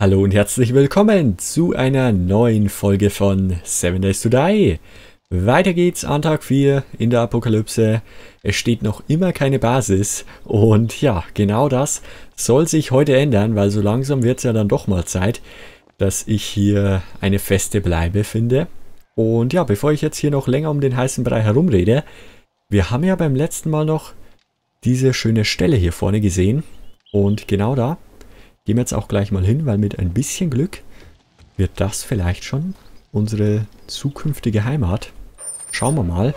Hallo und herzlich willkommen zu einer neuen Folge von 7 Days to Die. Weiter geht's an Tag 4 in der Apokalypse. Es steht noch immer keine Basis und ja, genau das soll sich heute ändern, weil so langsam wird es ja dann doch mal Zeit, dass ich hier eine feste Bleibe finde. Und ja, bevor ich jetzt hier noch länger um den heißen Brei herumrede, wir haben ja beim letzten Mal noch diese schöne Stelle hier vorne gesehen und genau da gehen wir jetzt auch gleich mal hin, weil mit ein bisschen Glück wird das vielleicht schon unsere zukünftige Heimat. Schauen wir mal.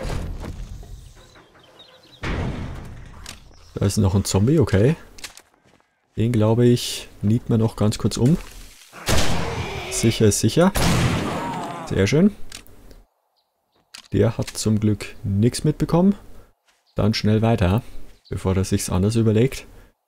Da ist noch ein Zombie, okay. Den, glaube ich, nieten wir noch ganz kurz um. Sicher ist sicher. Sehr schön. Der hat zum Glück nichts mitbekommen. Dann schnell weiter, bevor er sich's anders überlegt.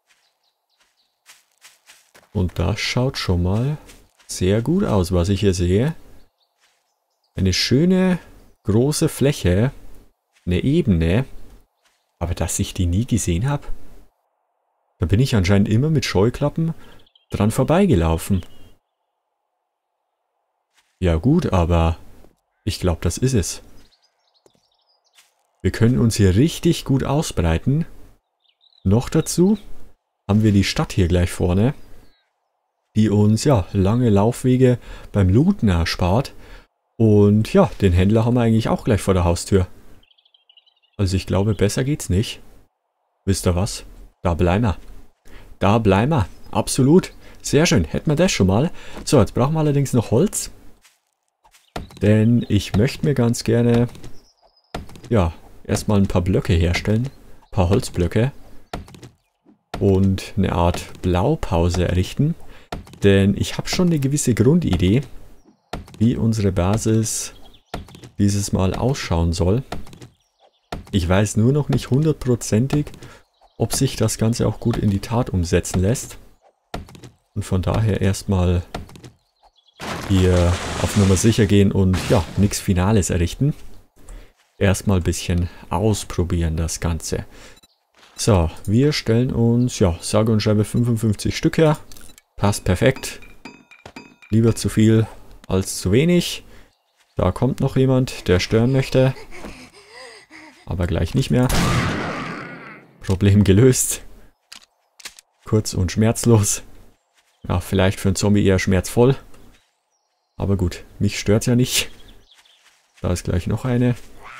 Und das schaut schon mal sehr gut aus, was ich hier sehe. Eine schöne, große Fläche. Eine Ebene. Aber dass ich die nie gesehen habe. Da bin ich anscheinend immer mit Scheuklappen dran vorbeigelaufen. Ja gut, aber ich glaube, das ist es. Wir können uns hier richtig gut ausbreiten. Noch dazu haben wir die Stadt hier gleich vorne, die uns ja lange Laufwege beim Looten erspart. Und ja, den Händler haben wir eigentlich auch gleich vor der Haustür. Also ich glaube, besser geht's nicht. Wisst ihr was? Da bleiben wir. Da bleiben wir. Absolut. Sehr schön. Hätten wir das schon mal. So, jetzt brauchen wir allerdings noch Holz. Denn ich möchte mir ganz gerne, ja, erstmal ein paar Blöcke herstellen. Ein paar Holzblöcke. Und eine Art Blaupause errichten. Denn ich habe schon eine gewisse Grundidee, wie unsere Basis dieses Mal ausschauen soll. Ich weiß nur noch nicht hundertprozentig, ob sich das Ganze auch gut in die Tat umsetzen lässt. Und von daher erstmal hier auf Nummer sicher gehen und ja, nichts Finales errichten. Erstmal ein bisschen ausprobieren das Ganze. So, wir stellen uns, ja, sage und schreibe 55 Stück her. Passt perfekt. Lieber zu viel als zu wenig. Da kommt noch jemand, der stören möchte. Aber gleich nicht mehr. Problem gelöst. Kurz und schmerzlos. Ja, vielleicht für einen Zombie eher schmerzvoll. Aber gut, mich stört's ja nicht. Da ist gleich noch eine.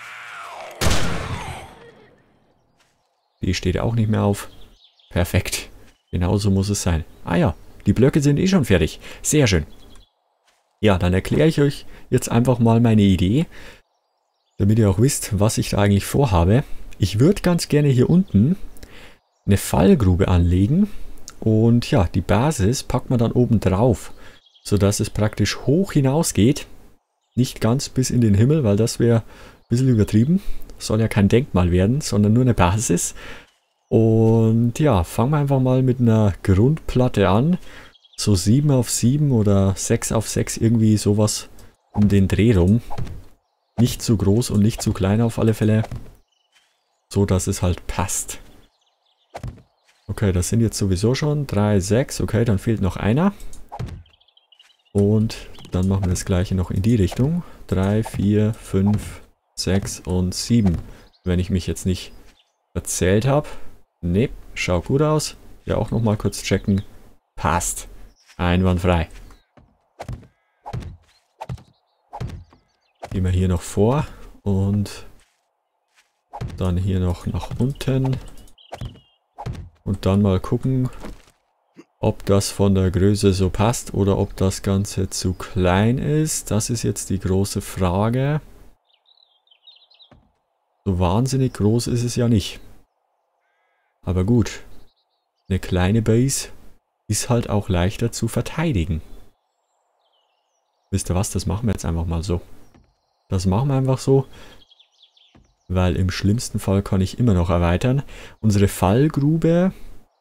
Die steht auch nicht mehr auf. Perfekt. Genauso muss es sein. Ah ja. Die Blöcke sind eh schon fertig. Sehr schön. Ja, dann erkläre ich euch jetzt einfach mal meine Idee, damit ihr auch wisst, was ich da eigentlich vorhabe. Ich würde ganz gerne hier unten eine Fallgrube anlegen und ja, die Basis packt man dann oben drauf, sodass es praktisch hoch hinausgeht. Nicht ganz bis in den Himmel, weil das wäre ein bisschen übertrieben. Soll ja kein Denkmal werden, sondern nur eine Basis. Und ja, fangen wir einfach mal mit einer Grundplatte an. So 7 auf 7 oder 6 auf 6, irgendwie sowas um den Dreh rum. Nicht zu groß und nicht zu klein auf alle Fälle. So, dass es halt passt. Okay, das sind jetzt sowieso schon 3, 6. Okay, dann fehlt noch einer. Und dann machen wir das gleiche noch in die Richtung. 3, 4, 5, 6 und 7. Wenn ich mich jetzt nicht erzählt habe. Ne, schaut gut aus. Ja, auch nochmal kurz checken. Passt. Einwandfrei. Gehen wir hier noch vor. Und dann hier noch nach unten. Und dann mal gucken, ob das von der Größe so passt oder ob das Ganze zu klein ist. Das ist jetzt die große Frage. So wahnsinnig groß ist es ja nicht. Aber gut, eine kleine Base ist halt auch leichter zu verteidigen. Wisst ihr was, das machen wir jetzt einfach mal so. Das machen wir einfach so, weil im schlimmsten Fall kann ich immer noch erweitern. Unsere Fallgrube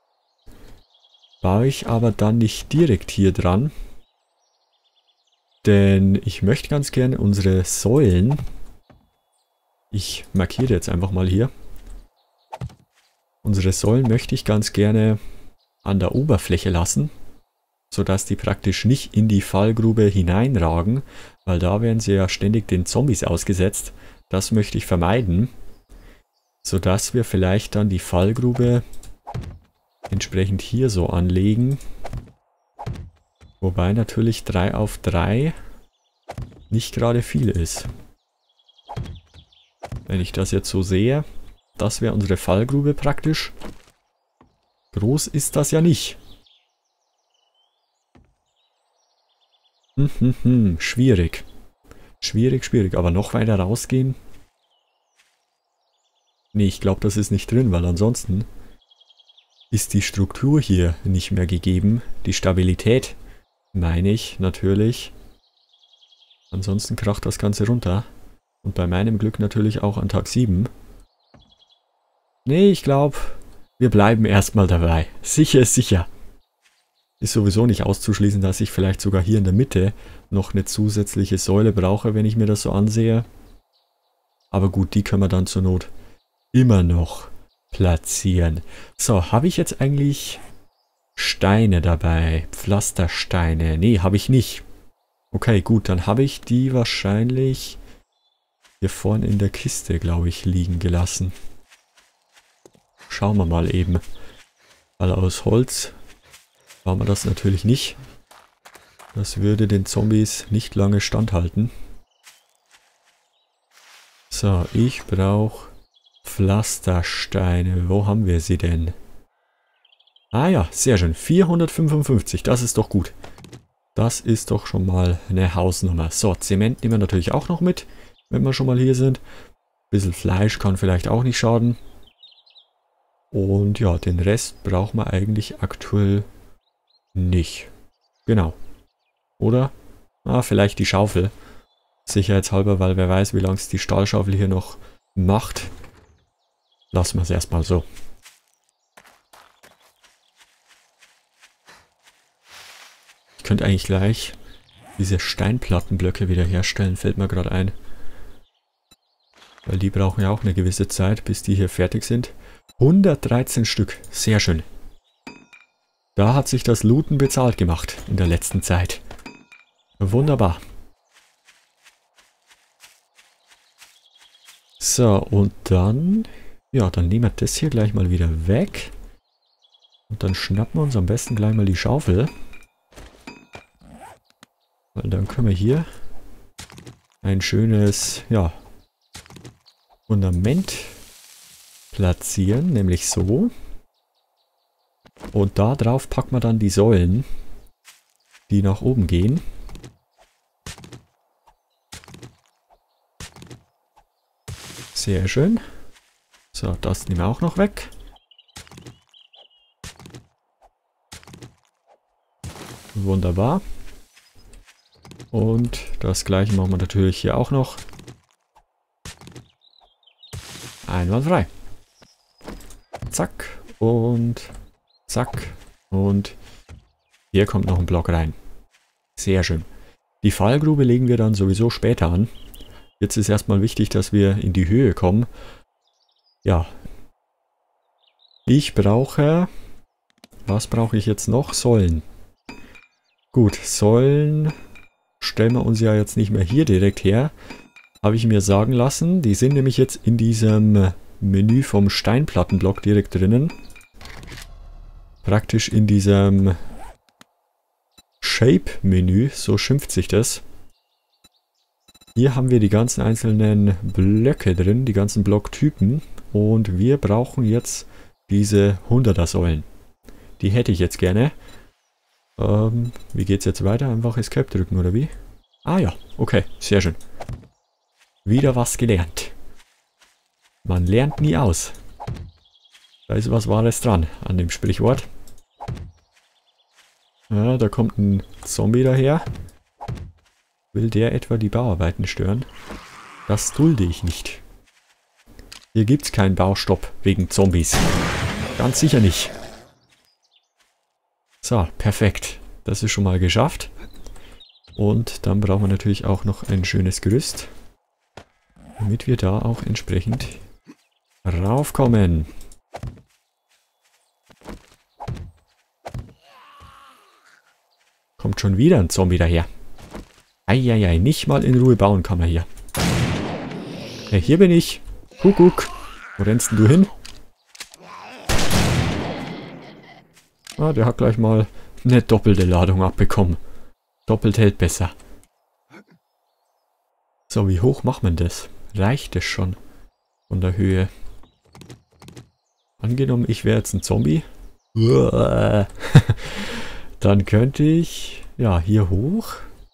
baue ich aber dann nicht direkt hier dran. Denn ich möchte ganz gerne unsere Säulen, ich markiere jetzt einfach mal hier, unsere Säulen möchte ich ganz gerne an der Oberfläche lassen. sodass die praktisch nicht in die Fallgrube hineinragen, weil da werden sie ja ständig den Zombies ausgesetzt. Das möchte ich vermeiden, sodass wir vielleicht dann die Fallgrube entsprechend hier so anlegen. Wobei natürlich 3 auf 3 nicht gerade viel ist. Wenn ich das jetzt so sehe, das wäre unsere Fallgrube praktisch. Groß ist das ja nicht. Schwierig. Schwierig. Aber noch weiter rausgehen? Nee, ich glaube, das ist nicht drin, weil ansonsten ist die Struktur hier nicht mehr gegeben. Die Stabilität, meine ich, natürlich. Ansonsten kracht das Ganze runter. Und bei meinem Glück natürlich auch an Tag 7. Nee, ich glaube, wir bleiben erstmal dabei. Sicher ist sicher. Ist sowieso nicht auszuschließen, dass ich vielleicht sogar hier in der Mitte noch eine zusätzliche Säule brauche, wenn ich mir das so ansehe. Aber gut, die können wir dann zur Not immer noch platzieren. So, habe ich jetzt eigentlich Steine dabei? Pflastersteine? Nee, habe ich nicht. Okay, gut, dann habe ich die wahrscheinlich hier vorne in der Kiste, glaube ich, liegen gelassen. Schauen wir mal eben. Weil aus Holz brauchen wir das natürlich nicht. Das würde den Zombies nicht lange standhalten. So, ich brauche Pflastersteine. Wo haben wir sie denn? Ah ja, sehr schön. 455, das ist doch gut. Das ist doch schon mal eine Hausnummer. So, Zement nehmen wir natürlich auch noch mit, wenn wir schon mal hier sind. Ein bisschen Fleisch kann vielleicht auch nicht schaden. Und ja, den Rest brauchen wir eigentlich aktuell nicht. Genau. Oder? Ah, vielleicht die Schaufel. Sicherheitshalber, weil wer weiß, wie lange es die Stahlschaufel hier noch macht. Lassen wir es erstmal so. Ich könnte eigentlich gleich diese Steinplattenblöcke wieder herstellen, fällt mir gerade ein. Weil die brauchen ja auch eine gewisse Zeit, bis die hier fertig sind. 113 Stück, sehr schön. Da hat sich das Looten bezahlt gemacht in der letzten Zeit. Wunderbar. So, und dann... Ja, dann nehmen wir das hier gleich mal wieder weg. Und dann schnappen wir uns am besten gleich mal die Schaufel. Weil dann können wir hier ein schönes, ja, Fundament platzieren, nämlich so. Und da drauf packen wir dann die Säulen, die nach oben gehen. Sehr schön. So, das nehmen wir auch noch weg. Wunderbar. Und das gleiche machen wir natürlich hier auch noch. Einwandfrei. Zack und zack. Und hier kommt noch ein Block rein. Sehr schön. Die Fallgrube legen wir dann sowieso später an. Jetzt ist erstmal wichtig, dass wir in die Höhe kommen. Ja. Ich brauche... Was brauche ich jetzt noch? Säulen. Gut, Säulen stellen wir uns ja jetzt nicht mehr hier direkt her. Habe ich mir sagen lassen. Die sind nämlich jetzt in diesem Menü vom Steinplattenblock direkt drinnen. Praktisch in diesem Shape-Menü, so schimpft sich das. Hier haben wir die ganzen einzelnen Blöcke drin, die ganzen Blocktypen. Und wir brauchen jetzt diese 100er-Säulen. Die hätte ich jetzt gerne. Wie geht's jetzt weiter? Einfach Escape drücken, oder wie? Ah ja, okay, sehr schön. Wieder was gelernt. Man lernt nie aus. Da ist was Wahres dran an dem Sprichwort. Ja, da kommt ein Zombie daher. Will der etwa die Bauarbeiten stören? Das dulde ich nicht. Hier gibt's keinen Baustopp wegen Zombies. Ganz sicher nicht. So, perfekt. Das ist schon mal geschafft. Und dann brauchen wir natürlich auch noch ein schönes Gerüst, damit wir da auch entsprechend raufkommen. Kommt schon wieder ein Zombie daher. Eieiei, nicht mal in Ruhe bauen kann man hier. Hey, hier bin ich. Kuckuck. Wo rennst denn du hin? Ah, der hat gleich mal eine doppelte Ladung abbekommen. Doppelt hält besser. So, wie hoch macht man das? Reicht es schon von der Höhe? Angenommen, ich wäre jetzt ein Zombie. Dann könnte ich, ja, hier hoch.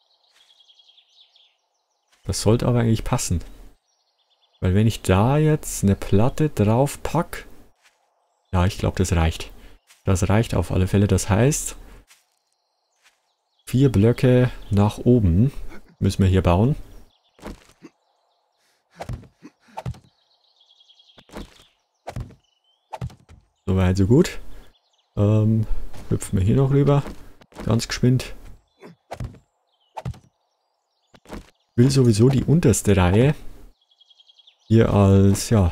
Das sollte aber eigentlich passen. Weil wenn ich da jetzt eine Platte drauf packe, ja, ich glaube, das reicht. Das reicht auf alle Fälle. Das heißt, 4 Blöcke nach oben müssen wir hier bauen. Soweit, so gut. Hüpfen wir hier noch rüber. Ganz geschwind. Ich will sowieso die unterste Reihe hier als, ja,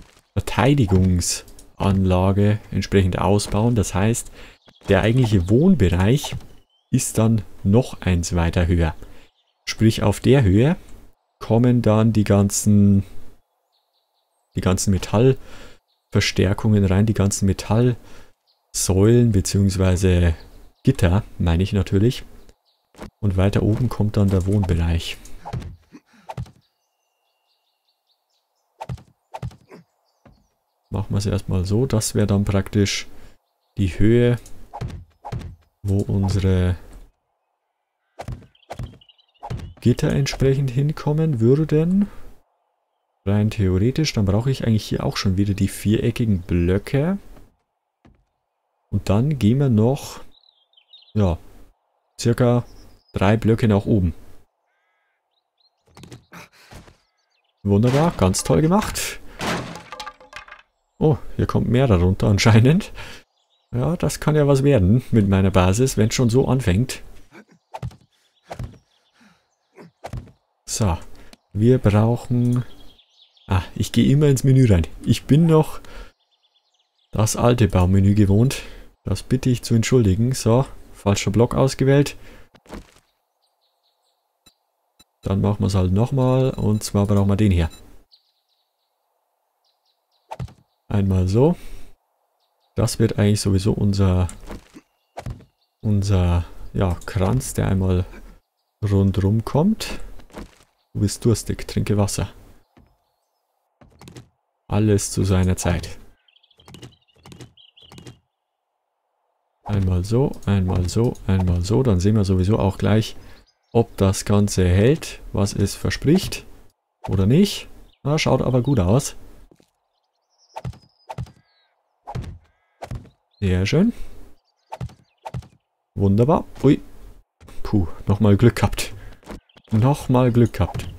Verteidigungsanlage entsprechend ausbauen. Das heißt, der eigentliche Wohnbereich ist dann noch eins weiter höher. Sprich, auf der Höhe kommen dann die ganzen Metallverstärkungen rein, die ganzen Metallsäulen bzw. Gitter, meine ich natürlich. Und weiter oben kommt dann der Wohnbereich. Machen wir es erstmal so. Das wäre dann praktisch die Höhe, wo unsere Gitter entsprechend hinkommen würden. Rein theoretisch. Dann brauche ich eigentlich hier auch schon wieder die viereckigen Blöcke. Und dann gehen wir noch, ja, circa 3 Blöcke nach oben. Wunderbar, ganz toll gemacht. Oh, hier kommt mehr darunter anscheinend. Ja, das kann ja was werden mit meiner Basis, wenn es schon so anfängt. So, wir brauchen... Ah, ich gehe immer ins Menü rein. Ich bin noch das alte Baumenü gewohnt. Das bitte ich zu entschuldigen. So, falscher Block ausgewählt. Dann machen wir es halt nochmal. Und zwar brauchen wir den hier. Einmal so. Das wird eigentlich sowieso unser ja, Kranz, der einmal rundrum kommt. Du bist durstig, trinke Wasser. Alles zu seiner Zeit. Einmal so, einmal so, einmal so. Dann sehen wir sowieso auch gleich, ob das Ganze hält, was es verspricht. Oder nicht. Na, schaut aber gut aus. Sehr schön. Wunderbar. Ui. Puh, nochmal Glück gehabt. Nochmal Glück gehabt.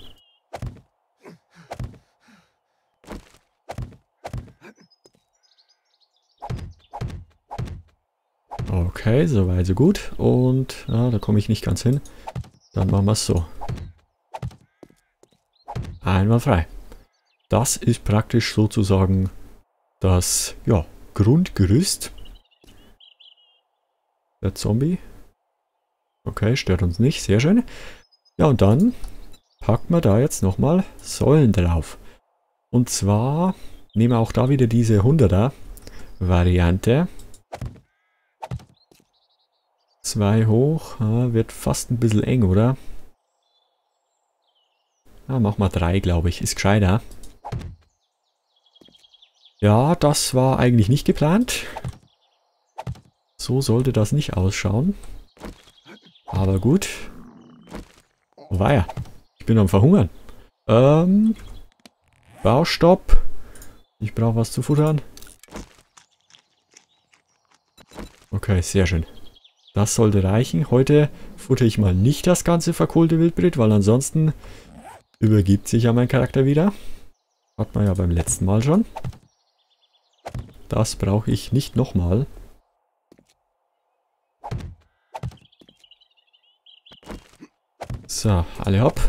Okay, soweit so gut. Und ja, da komme ich nicht ganz hin. Dann machen wir es so. Einmal frei. Das ist praktisch sozusagen das, ja, Grundgerüst. Der Zombie. Okay, stört uns nicht. Sehr schön. Ja, und dann packen wir da jetzt nochmal Säulen drauf. Und zwar nehmen wir auch da wieder diese 100er Variante. 2 hoch. Ja, wird fast ein bisschen eng, oder? Ja, machen wir 3, glaube ich. Ist gescheiter. Ja, das war eigentlich nicht geplant. So sollte das nicht ausschauen. Aber gut. Wo war er? Ich bin am Verhungern. Baustopp. Ich brauche was zu futtern. Okay, sehr schön. Das sollte reichen. Heute futter ich mal nicht das ganze verkohlte Wildbret, weil ansonsten übergibt sich ja mein Charakter wieder. Hat man ja beim letzten Mal schon. Das brauche ich nicht nochmal. So, alle hopp.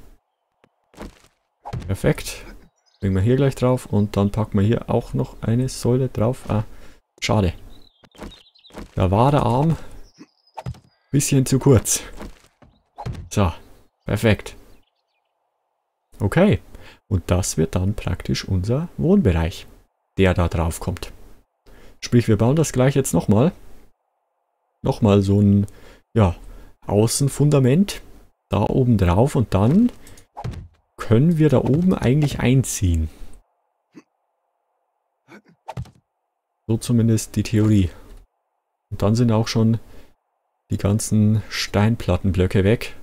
Perfekt. Bringen wir hier gleich drauf und dann packen wir hier auch noch eine Säule drauf. Ah, schade. Da war der Arm Bisschen zu kurz. So, perfekt. Okay, und das wird dann praktisch unser Wohnbereich, der da drauf kommt. Sprich, wir bauen das gleich jetzt nochmal. Nochmal so ein, ja, Außenfundament da oben drauf und dann können wir da oben eigentlich einziehen. So zumindest die Theorie. Und dann sind auch schon die ganzen Steinplattenblöcke weg.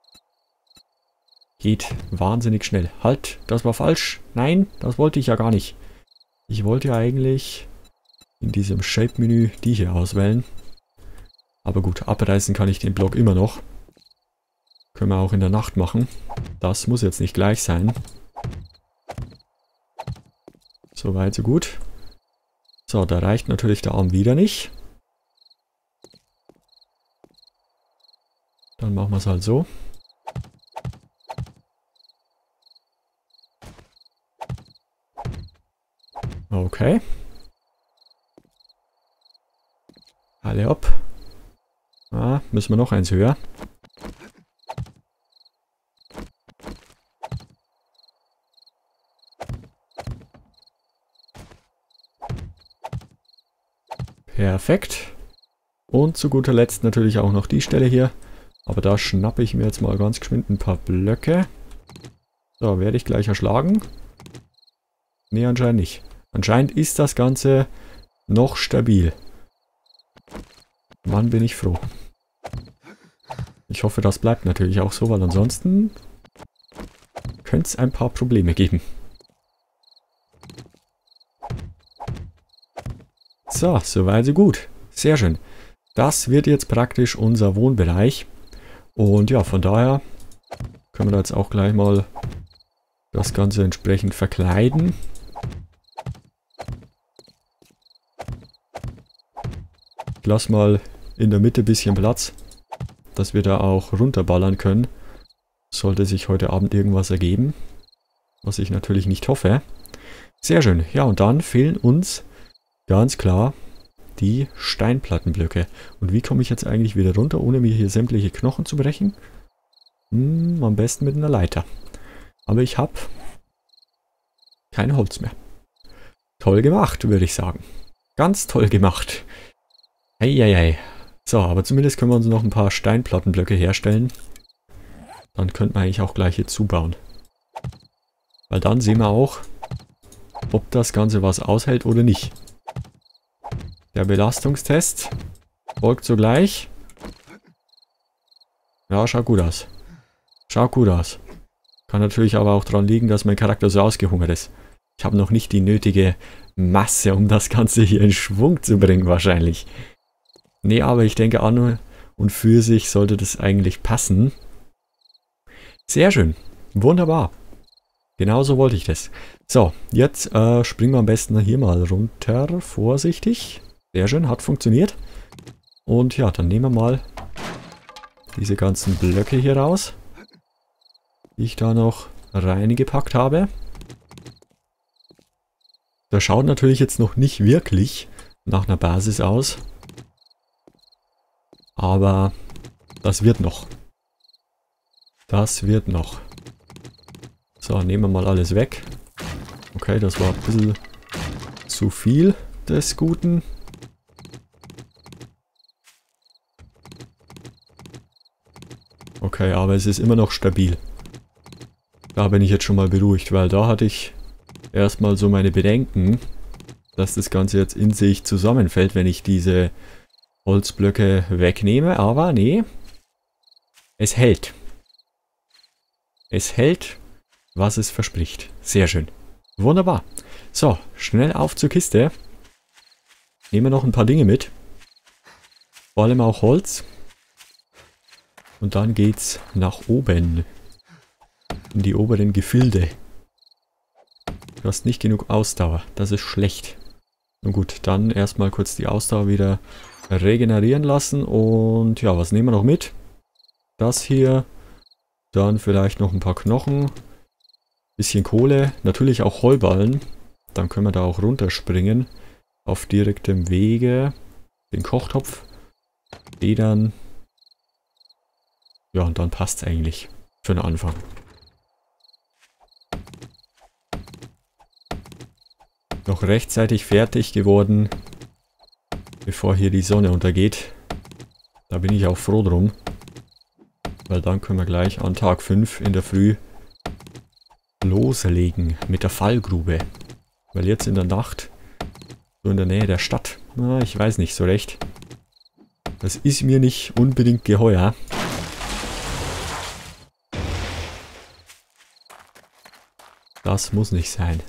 Geht wahnsinnig schnell. Halt, das war falsch. Nein, das wollte ich ja gar nicht. Ich wollte ja eigentlich in diesem Shape-Menü die hier auswählen. Aber gut, abreißen kann ich den Block immer noch. Können wir auch in der Nacht machen. Das muss jetzt nicht gleich sein. Soweit, so gut. So, da reicht natürlich der Arm wieder nicht. Dann machen wir es halt so. Okay. Alle ab. Ah, müssen wir noch eins höher. Perfekt. Und zu guter Letzt natürlich auch noch die Stelle hier. Aber da schnappe ich mir jetzt mal ganz geschwind ein paar Blöcke. So, werde ich gleich erschlagen? Nee, anscheinend nicht. Anscheinend ist das Ganze noch stabil. Mann, bin ich froh. Ich hoffe, das bleibt natürlich auch so, weil ansonsten könnte es ein paar Probleme geben. So, soweit so gut. Sehr schön. Das wird jetzt praktisch unser Wohnbereich. Und ja, von daher können wir da jetzt auch gleich mal das Ganze entsprechend verkleiden. Ich lasse mal in der Mitte ein bisschen Platz, dass wir da auch runterballern können. Sollte sich heute Abend irgendwas ergeben. Was ich natürlich nicht hoffe. Sehr schön. Ja, und dann fehlen uns ganz klar die Steinplattenblöcke. Und wie komme ich jetzt eigentlich wieder runter, ohne mir hier sämtliche Knochen zu brechen? Am besten mit einer Leiter. Aber ich habe kein Holz mehr. Toll gemacht, würde ich sagen. Ganz toll gemacht. Eieiei. So, aber zumindest können wir uns noch ein paar Steinplattenblöcke herstellen. Dann könnten wir eigentlich auch gleich hier zubauen. Weil dann sehen wir auch, ob das Ganze was aushält oder nicht. Der Belastungstest folgt sogleich. Ja, schaut gut aus. Schaut gut aus. Kann natürlich aber auch daran liegen, dass mein Charakter so ausgehungert ist. Ich habe noch nicht die nötige Masse, um das Ganze hier in Schwung zu bringen, wahrscheinlich. Nee, aber ich denke, an und für sich sollte das eigentlich passen. Sehr schön. Wunderbar. Genauso wollte ich das. So, jetzt springen wir am besten hier mal runter. Vorsichtig. Sehr schön, hat funktioniert. Und ja, dann nehmen wir mal diese ganzen Blöcke hier raus, die ich da noch reingepackt habe. Das schaut natürlich jetzt noch nicht wirklich nach einer Basis aus. Aber das wird noch. Das wird noch. So, nehmen wir mal alles weg. Okay, das war ein bisschen zu viel des Guten. Okay, aber es ist immer noch stabil. Da bin ich jetzt schon mal beruhigt, weil da hatte ich erstmal so meine Bedenken, dass das Ganze jetzt in sich zusammenfällt, wenn ich diese Holzblöcke wegnehme. Aber nee, es hält. Es hält, was es verspricht. Sehr schön. Wunderbar. So, schnell auf zur Kiste. Nehmen wir noch ein paar Dinge mit. Vor allem auch Holz. Und dann geht's nach oben. In die oberen Gefilde. Du hast nicht genug Ausdauer. Das ist schlecht. Nun gut, dann erstmal kurz die Ausdauer wieder regenerieren lassen. Und ja, was nehmen wir noch mit? Das hier. Dann vielleicht noch ein paar Knochen. Bisschen Kohle. Natürlich auch Heuballen. Dann können wir da auch runterspringen. Auf direktem Wege. Den Kochtopf. Federn. Ja, und dann passt es eigentlich für den Anfang. Noch rechtzeitig fertig geworden, bevor hier die Sonne untergeht. Da bin ich auch froh drum. Weil dann können wir gleich an Tag 5 in der Früh loslegen mit der Fallgrube. Weil jetzt in der Nacht, so in der Nähe der Stadt, na, ich weiß nicht so recht. Das ist mir nicht unbedingt geheuer. Das muss nicht sein.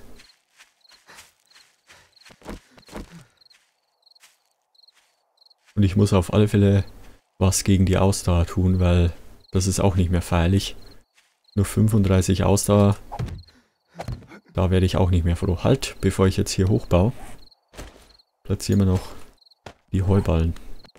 Und ich muss auf alle Fälle was gegen die Ausdauer tun, weil das ist auch nicht mehr feierlich. Nur 35 Ausdauer. Da werde ich auch nicht mehr froh. Halt, bevor ich jetzt hier hochbaue, platzieren wir noch die Heuballen.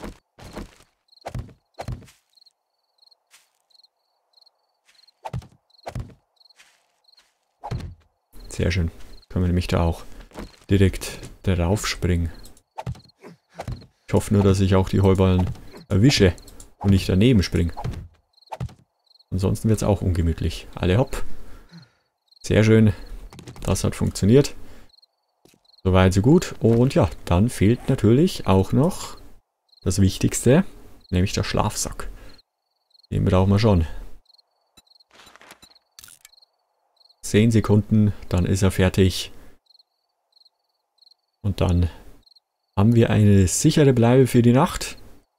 Sehr schön. Können wir nämlich da auch direkt darauf springen. Ich hoffe nur, dass ich auch die Heuballen erwische und nicht daneben springe. Ansonsten wird es auch ungemütlich. Alle hopp. Sehr schön. Das hat funktioniert. Soweit so gut. Und ja, dann fehlt natürlich auch noch das Wichtigste, nämlich der Schlafsack. Den brauchen wir schon. 10 Sekunden, dann ist er fertig. Und dann haben wir eine sichere Bleibe für die Nacht.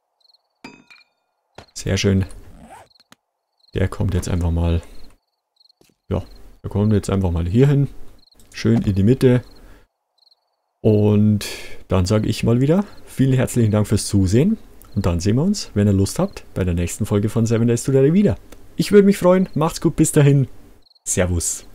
Sehr schön. Der kommt jetzt einfach mal. Ja, der kommt jetzt einfach mal hier hin. Schön in die Mitte. Und dann sage ich mal wieder, vielen herzlichen Dank fürs Zusehen. Und dann sehen wir uns, wenn ihr Lust habt, bei der nächsten Folge von 7 Days to Die wieder. Ich würde mich freuen. Macht's gut, bis dahin. Servus.